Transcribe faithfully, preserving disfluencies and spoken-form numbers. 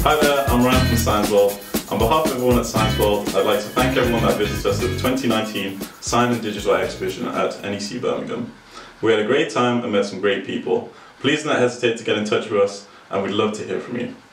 Hi there, I'm Ryan from Science World. On behalf of everyone at Science World, I'd like to thank everyone that visited us at the twenty nineteen Science and Digital Exhibition at N E C Birmingham. We had a great time and met some great people. Please don't hesitate to get in touch with us, and we'd love to hear from you.